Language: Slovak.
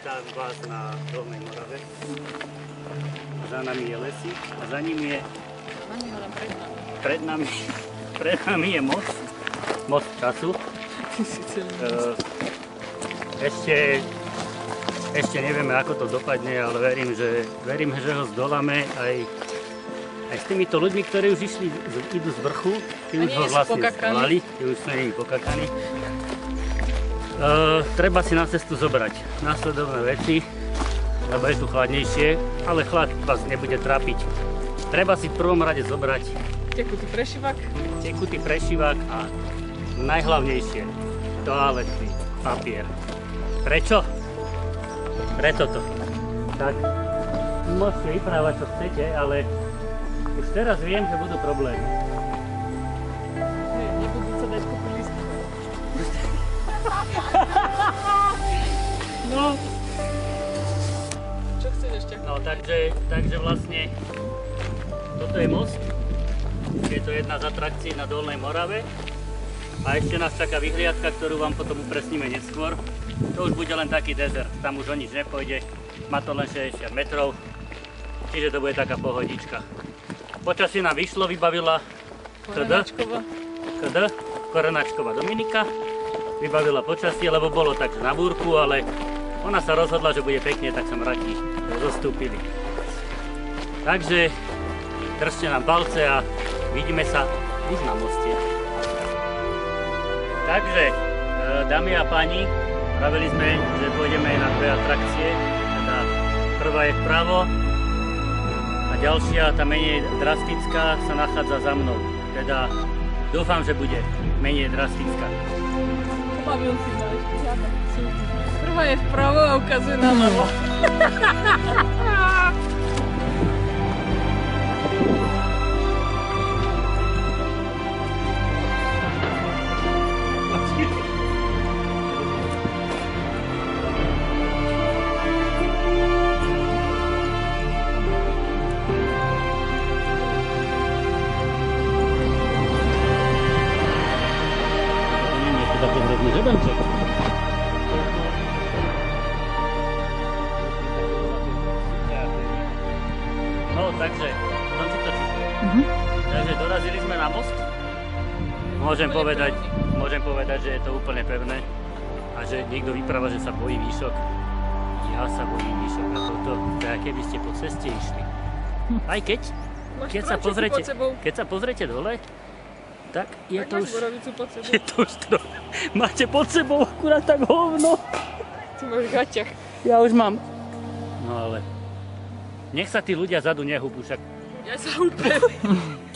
Vítám vás na Dolnej Morave. Za nami je lesík a za ním je... Pred nami je most času. Ešte nevieme, ako to dopadne, ale verím, že ho zdoláme aj s týmito ľuďmi, ktorí už idú z vrchu, tí už ho vlastne zdolali, tí už sú nimi pokakaní. Treba si na cestu zobrať následovné veci, lebo je tu chladnejšie, ale chlad vás nebude trápiť. Treba si v prvom rade zobrať tekutý prešivák a najhlavnejšie toaletný papier. Prečo? Preto to. Tak môžete vyprávať, čo chcete, ale už teraz viem, že budú problémy. Nebudú sa dať kúpiť lístky. No. Čo chceš ešte? No, takže vlastne toto je most. Je to jedna z atrakcií na Dolnej Morave. A ešte nás čaká vyhliadka, ktorú vám potom upresníme neskôr. To už bude len taký desert, tam už o nič nepôjde. Má to len 60 metrov, čiže to bude taká pohodička. Počasie nám vyšlo, vybavila Korenáčková Dominika. Vybavila počasie, lebo bolo tak na búrku, ale ona sa rozhodla, že bude pekne, tak sa mraky zostúpili. Takže držte nám palce a vidíme sa už na moste. Takže, dámy a páni, pravili sme, že pôjdeme na dve atrakcie. Teda prvá je vpravo a ďalšia, tá menej drastická, sa nachádza za mnou. Teda dúfam, že bude menej drastická. Pamäl si ma ešte žiadne. Prvá je vpravo a ukazuje na ľavo. No, takže, takže dorazili sme na most. Môžem povedať, že je to úplne pevné a že niekto vypráva, že sa bojí výšok. Ja sa bojím výšok a toto, to je, keby ste po ceste išli. Aj keď sa pozriete dole, tak je to už... Je to už máte pod sebou akurát tak hovno. Ty máš v gaťach. Ja už mám. No ale... Nech sa tí ľudia zadu nehúbu, však... Ja sa húpem.